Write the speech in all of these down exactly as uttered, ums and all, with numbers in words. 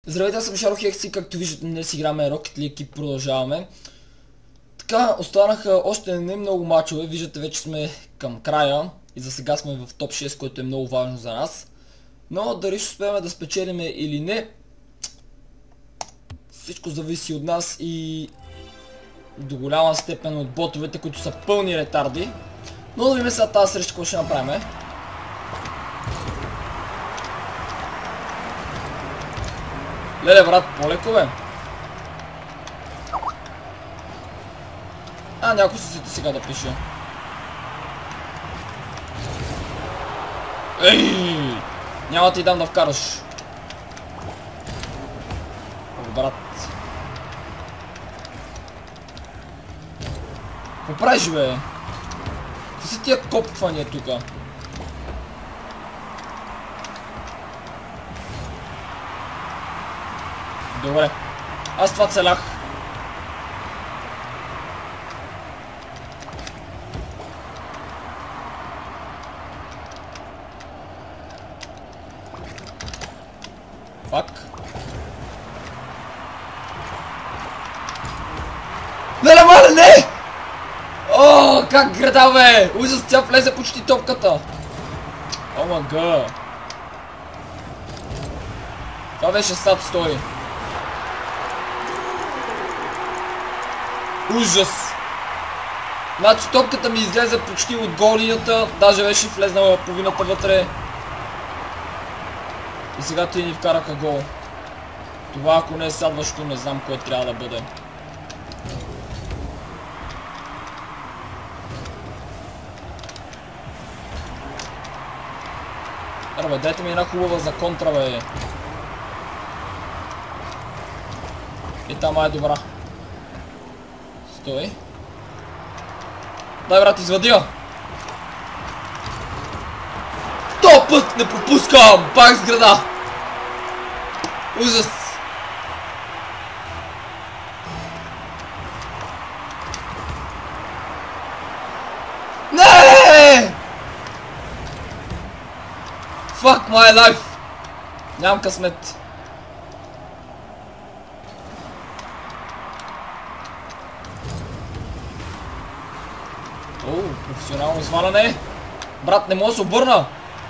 Здравейте, аз съм Шарохекс и както виждате днес играме Rocket League и продължаваме. Така, останаха още не много мачове, виждате вече сме към края и за сега сме в топ шест, което е много важно за нас. Но дали ще успеем да спечелиме или не, всичко зависи от нас и до голяма степен от ботовете, които са пълни ретарди. Но да видим сега тази среща, какво ще направим. Леле, брат, по-леко бе. А, някой се сети сега да пише. Ей! Няма ти дам да вкараш. О, брат. Какво правиш, бе? Какви са тия копвания тука? Добре. Аз това целях. Фак. Не, не, мале, не! О, как града, бе! Ужас, тя влезе почти топката. О, мага. Това беше сад сто. Ужас! Значи топката ми излезе почти от гол линията, даже беше влезнала половината вътре. И сега ти ни вкараха гол. Това ако не е следващото, не знам кое трябва да бъде. Абе, дайте ми една хубава за контра, бе. И там е добра. Стой. Дай, брат, извади я. То път не пропускам! Пак с града! Ужас! Не! Fuck my life! Нямам късмет. О, професионално сваляне. Брат, не мога да се обърна.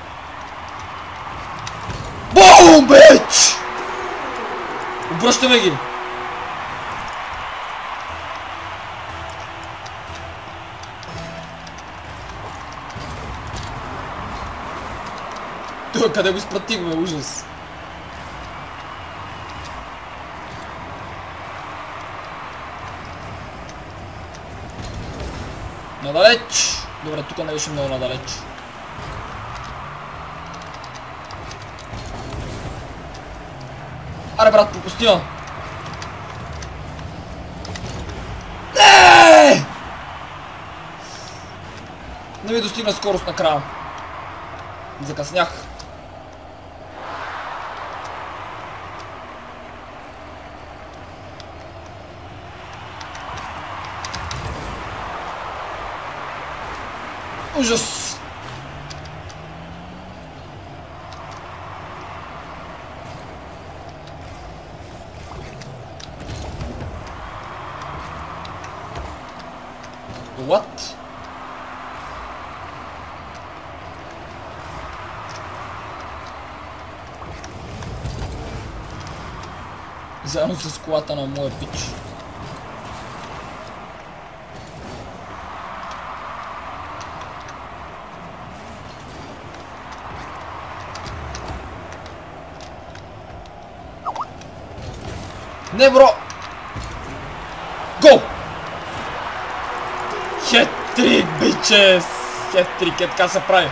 Бум, бич! Обръщаме ги. Той къде го изпратих, бе, ужас. Надалеч! Добре, тук не беше много надалеч. Аре, брат, пропусти я! Не! Не ми достигна скорост накрая. Закъснях. Ужас! What? Заедно с колата на моя пич. Не, бро! Гол! Хет-трик, бичес! Хет-трик, е така се прави.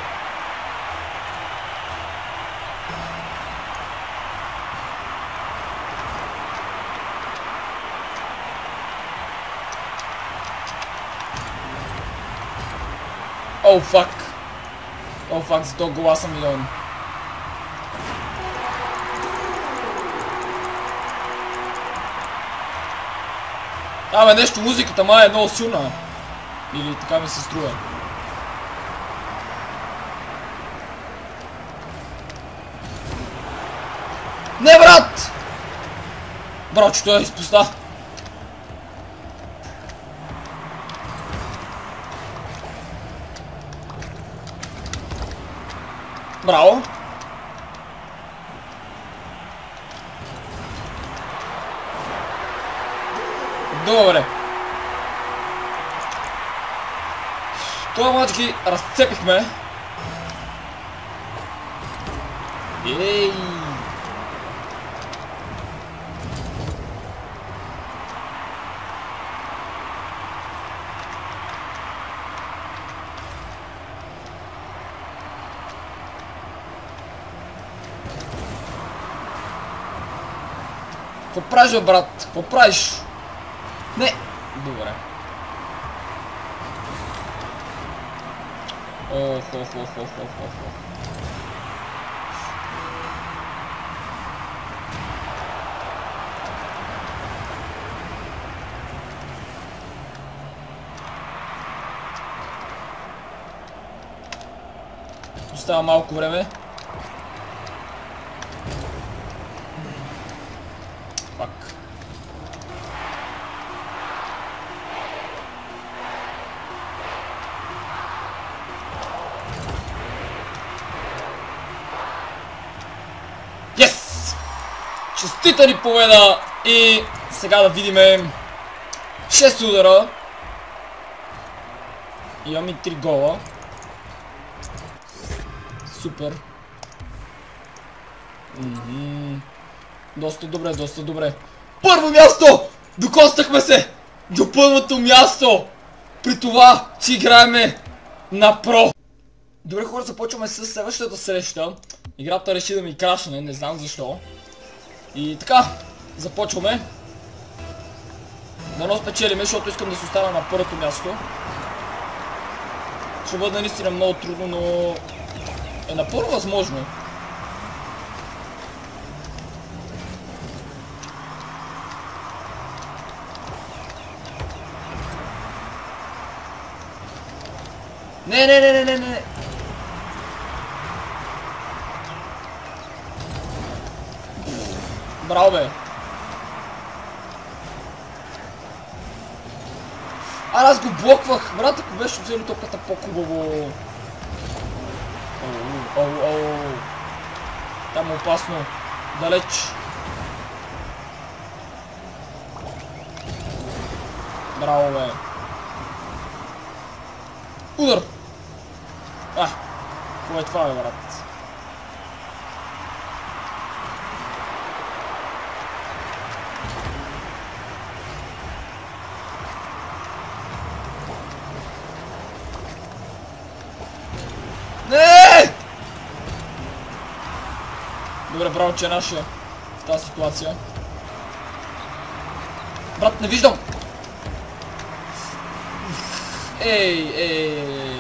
О, фак! О, фак, за този гола съм милион. Абе, нещо, музиката май е много силна. Или така ми се струва. Не, брат! Браво, че той изпуста. Браво. Добре. Това мач ги разцепихме. Ей! Какво правиш, бе, брат? Какво правиш? Не! Добре. Ох, ох, ох, ох, ох, ох. Остава малко време. Пак. Yes! Честита ни победа! И сега да видим шест удара. Имам и три гола. Супер. Мхм. Доста добре, доста добре. Първо място! Докоснахме се до първото място! При това, че играеме на про. Добре, хора, започваме с следващата среща. Играта реши да ми крашне, не знам защо. И така, започваме. Дано спечелиме, защото искам да се остана на първото място. Ще бъде наистина много трудно, но е напълно възможно. Не, не, не, не, не, не. Браво, бе. А, аз го блоквах. Брат, ако беше взели топката по-хубаво. Оу, оу, оу. Там е опасно. Далеч. Браво, бе. Удар! А, какво е това, бе, брат? Не! Добре, браво, че е нашия в тази ситуация. Брат, не виждам! Ей, ей!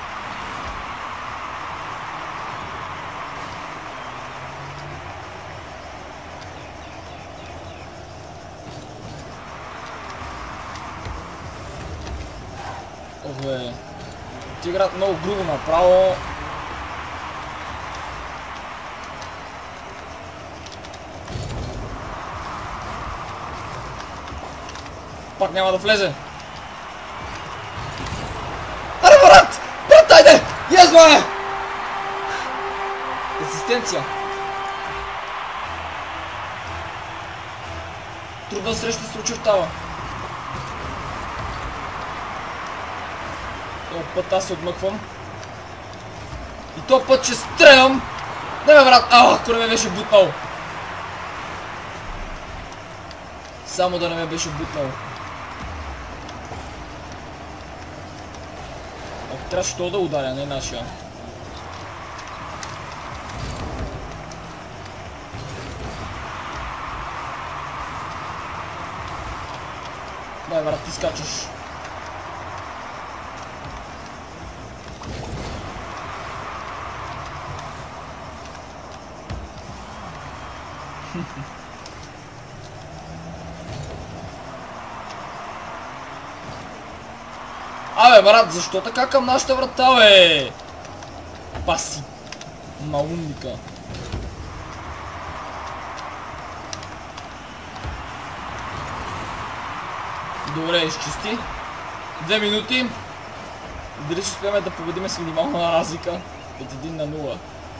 Ох, бе. Ти играят много грубо направо. Пак няма да влезе. Аре, брат! Брат, айде! Yes, бе! Асистенция. Трудна среща се очертава. Този път аз се отмъквам. И този път ще стрелям. Не, бе, брат! А, ако не ме беше бутнал. Само да не ме беше бутнал. Ако трябваше това да ударя, не нашия. Дай, брат, ти скачаш. Абе, брат, защо така към нашата врата, бе? Паси. Малумника. Добре, изчисти. Две минути. Дали ще успеем да победим с минимална разлика от един на нула.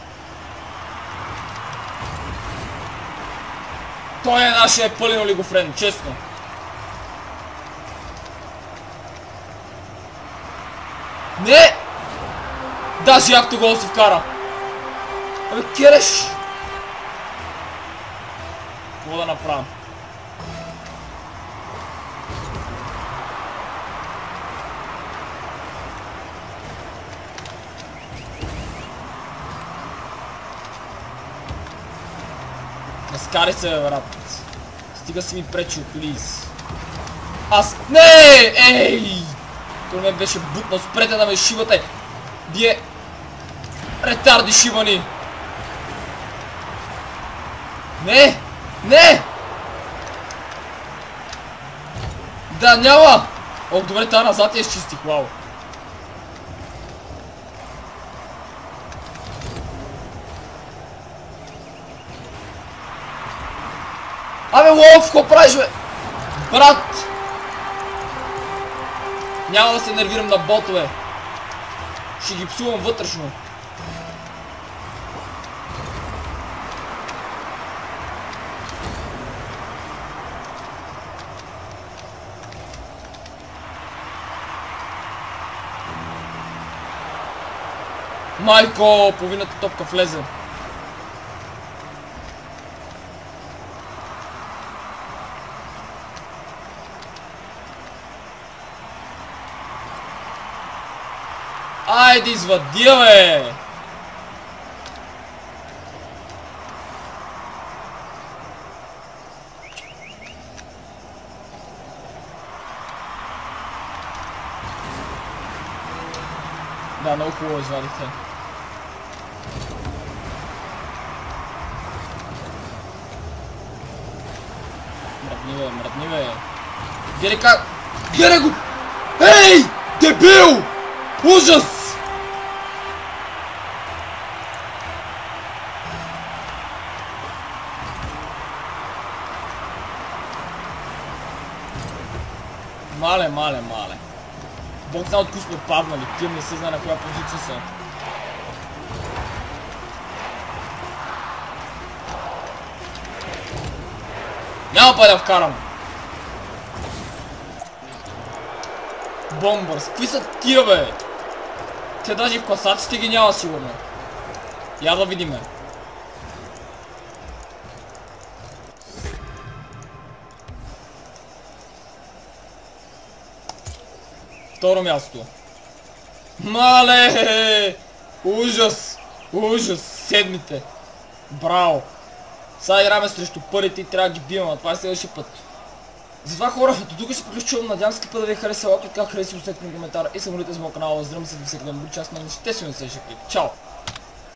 Той е нашия пълен олигофрен, честно. Не! Даже автогол си вкара. Абе, кереш! Какво да направим? Разкари се, бе, брат. Стига си ми пречил, плиз. Аз... Не! Ей! Той ме беше бутнал, спрете да ме шибате! Вие... ретарди шибани! Не! Не! Да, няма! О, добре, тази назад я изчистих, вау! Абе, лов, какво правиш, бе? Брат! Няма да се нервирам на ботове. Ще ги псувам вътрешно. Майко, половината топка влезе. Айде, извади, бе! Да, много хубаво извадихте. Мръдни, бе, мръдни, бе. Гледай как... Гледай го! Ей! Дебил! Ужас! Мале, мале, мале. Бог знае откъде сме паднали. Тия не се знае на коя позиция са. Няма па да вкарам. Бомбърс. Какви са тия, бе? Те даже в класаците ги няма сигурно. Я да видиме. Второ място. Мале! Ужас! Ужас! Седмите! Браво! Сега играме срещу първите и трябва да ги бием, а това е следващия път. Затова, хора, до тук ще приключвам. Надявам се да ви е харесало. Ако така, харесали, оставете ми коментар и се молите за моят канал. Здравейте се да всеки ден бъде част на мен. Ще се ми следващия клип. Чао!